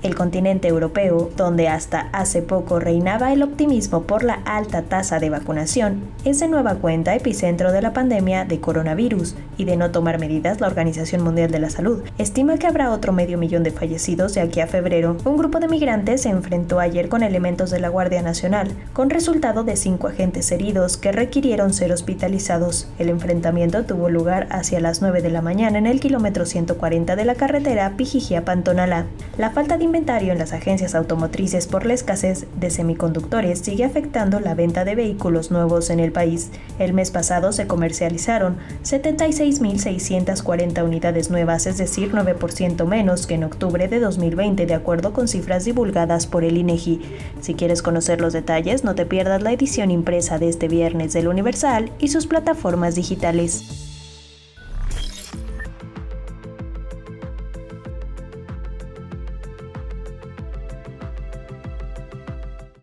El continente europeo, donde hasta hace poco reinaba el optimismo por la alta tasa de vacunación, es de nueva cuenta epicentro de la pandemia de coronavirus, y de no tomar medidas, la Organización Mundial de la Salud estima que habrá otro 500.000 de fallecidos de aquí a febrero. Un grupo de migrantes se enfrentó ayer con elementos de la Guardia Nacional, con resultado de 5 agentes heridos que requirieron ser hospitalizados. El enfrentamiento tuvo lugar hacia las 9 de la mañana en el kilómetro 140 de la carretera Pijijiapa-Tonalá. La falta de inventario en las agencias automotrices por la escasez de semiconductores sigue afectando la venta de vehículos nuevos en el país. El mes pasado se comercializaron 76.640 unidades nuevas, es decir, 9% menos que en octubre de 2020, de acuerdo con cifras divulgadas por el INEGI. Si quieres conocer los detalles, no te pierdas la edición impresa de este viernes del Universal y sus plataformas digitales.